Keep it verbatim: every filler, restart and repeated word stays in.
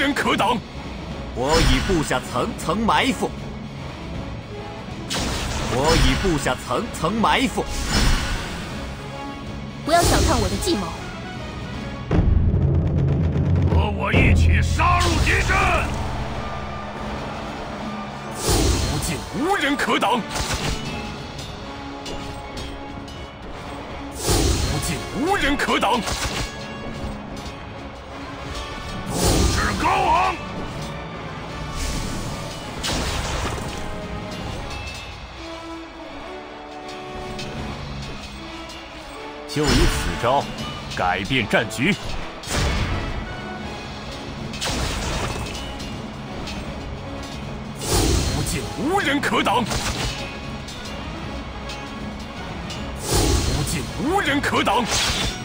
人可挡。 我已布下层层埋伏，我已布下层层埋伏。 不要小看我的计谋。 和我一起杀入敌阵。附近无人可挡。附近无人可挡。斗志高昂。 就以此招改变战局。 附近无人可挡。附近无人可挡。